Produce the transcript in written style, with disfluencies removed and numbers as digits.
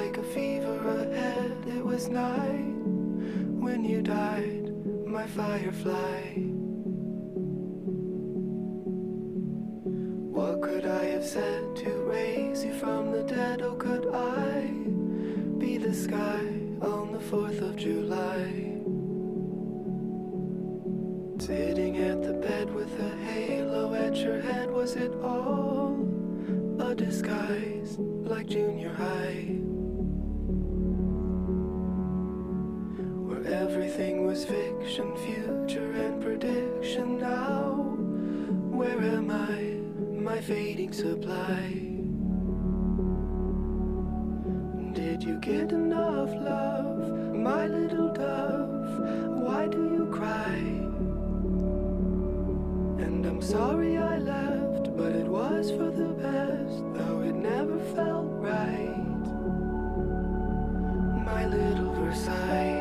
like a fever ahead. It was night when you died, my firefly. What could I have said to raise you from the dead? Oh, could I be the sky on the 4th of July? Sitting at the bed with a halo at your head. Was it all a disguise like junior high? Where everything was fiction, future and prediction. Now, where am I? My fading supply. Did you get enough love, my little dove? Why do you cry? And I'm sorry I left, but it was for the best, though it never felt right. My little Versailles.